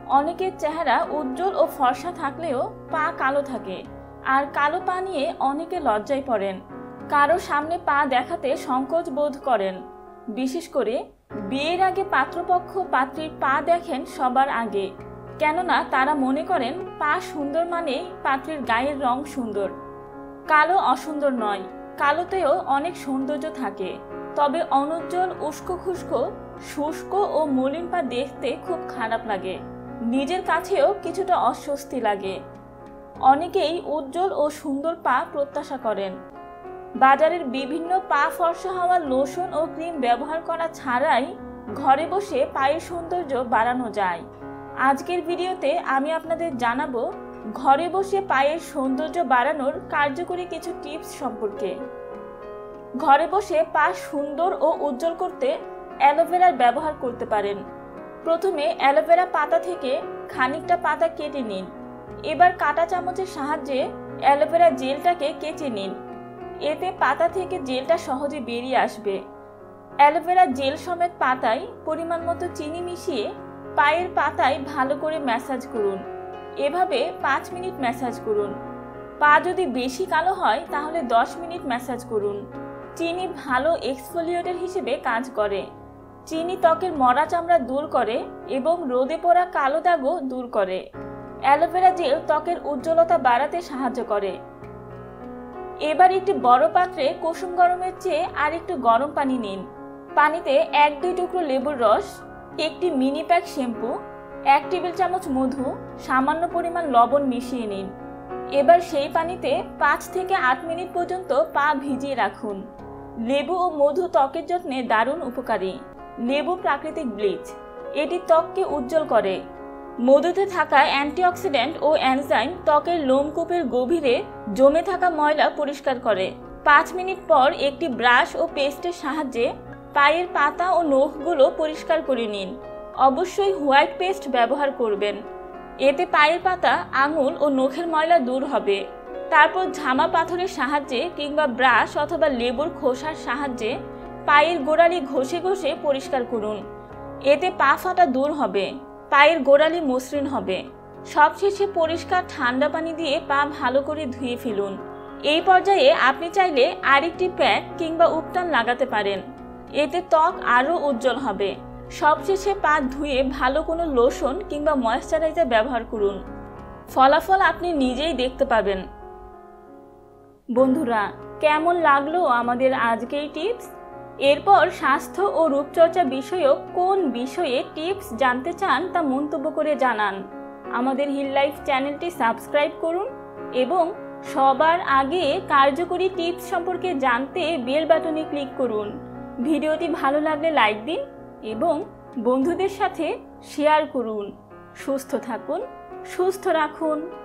অনেকের চেহারা উজ্জ্বল ও ফর্সা থাকলেও পা কালো থাকে, আর কালো পা নিয়ে অনেকে লজ্জায় পড়েন। কারো সামনে পা দেখাতে সংকোচ বোধ করেন। বিশেষ করে বিয়ের আগে পাত্রপক্ষ পাত্রীর পা দেখেন সবার আগে, কেননা তারা মনে করেন পা সুন্দর মানেই পাত্রীর গায়ের রং সুন্দর। কালো অসুন্দর নয়, কালোতেও অনেক সৌন্দর্য থাকে। তবে অনুজ্জ্বল, উস্কো খুস্কো, শুষ্ক ও মলিন পা দেখতে খুব খারাপ লাগে, নিজের কাছেও কিছুটা অস্বস্তি লাগে। অনেকেই উজ্জ্বল ও সুন্দর পা প্রত্যাশা করেন। বাজারের বিভিন্ন পা ফর্সা হওয়া লোশন ও ক্রিম ব্যবহার করা ছাড়াই ঘরে বসে পায়ের সৌন্দর্য বাড়ানো যায়। আজকের ভিডিওতে আমি আপনাদের জানাবো ঘরে বসে পায়ের সৌন্দর্য বাড়ানোর কার্যকরী কিছু টিপস সম্পর্কে। ঘরে বসে পা সুন্দর ও উজ্জ্বল করতে অ্যালোভেরার ব্যবহার করতে পারেন। প্রথমে অ্যালোভেরা পাতা থেকে খানিকটা পাতা কেটে নিন। এবার কাঁটা চামচের সাহায্যে অ্যালোভেরা জেলটাকে কেচে নিন। এতে পাতা থেকে জেলটা সহজে বেরিয়ে আসবে। অ্যালোভেরা জেল সমেত পাতায় পরিমাণ মতো চিনি মিশিয়ে পায়ের পাতায় ভালো করে ম্যাসাজ করুন। এভাবে 5 মিনিট ম্যাসাজ করুন। পা যদি বেশি কালো হয় তাহলে 10 মিনিট ম্যাসাজ করুন। চিনি ভালো এক্সফোলিয়েটর হিসেবে কাজ করে। চিনি ত্বকের মরা চামড়া দূর করে এবং রোদে পড়া কালো দাগও দূর করে। অ্যালোভেরা জেল ত্বকের উজ্জ্বলতা বাড়াতে সাহায্য করে। এবার একটি বড় পাত্রে কুসুম গরমের চেয়ে আর একটু গরম পানি নিন। পানিতে 1-2 টুকরো লেবুর রস, একটি মিনি প্যাক শ্যাম্পু, 1 টেবিল চামচ মধু, সামান্য পরিমাণ লবণ মিশিয়ে নিন। এবার সেই পানিতে 5 থেকে 8 মিনিট পর্যন্ত পা ভিজিয়ে রাখুন। লেবু ও মধু ত্বকের যত্নে দারুণ উপকারী। লেবু প্রাকৃতিক ব্লিচ, এটি ত্বককে উজ্জ্বল করে। মধুতে থাকা অ্যান্টিঅক্সিডেন্ট ও এনজাইম ত্বকের লোমকূপের গভীরে জমে থাকা ময়লা পরিষ্কার করে। 5 মিনিট পর একটি ব্রাশ ও পেস্টের সাহায্যে পায়ের পাতা ও নখগুলো পরিষ্কার করে নিন। অবশ্যই হোয়াইট পেস্ট ব্যবহার করবেন। এতে পায়ের পাতা, আঙুল ও নখের ময়লা দূর হবে। তারপর ঝামা পাথরের সাহায্যে কিংবা ব্রাশ অথবা লেবুর খোসার সাহায্যে পায়ের গোড়ালি ঘষে ঘষে পরিষ্কার করুন। এতে পা ফাটা দূর হবে, পায়ের গোড়ালি মসৃণ হবে। সবশেষে পরিষ্কার ঠান্ডা পানি দিয়ে পা ভালো করে ধুয়ে ফেলুন। এই পর্যায়ে আপনি চাইলে আরেকটি প্যাক কিংবা উপটান লাগাতে পারেন। এতে ত্বক আরও উজ্জ্বল হবে। সবশেষে পা ধুয়ে ভালো কোনো লোশন কিংবা ময়েশ্চারাইজার ব্যবহার করুন। ফলাফল আপনি নিজেই দেখতে পাবেন। বন্ধুরা, কেমন লাগলো আমাদের আজকের টিপস? এরপর স্বাস্থ্য ও রূপচর্চা বিষয়ক কোন বিষয়ে টিপস জানতে চান তা মন্তব্য করে জানান। আমাদের হিল লাইফ চ্যানেলটি সাবস্ক্রাইব করুন এবং সবার আগে কার্যকরী টিপস সম্পর্কে জানতে বেল বাটনে ক্লিক করুন। ভিডিওটি ভালো লাগলে লাইক দিন এবং বন্ধুদের সাথে শেয়ার করুন। সুস্থ থাকুন, সুস্থ রাখুন।